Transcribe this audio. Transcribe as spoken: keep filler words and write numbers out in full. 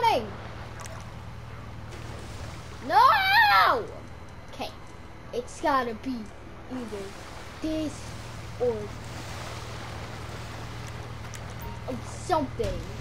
doing? No! Okay, it's gotta be either this or something.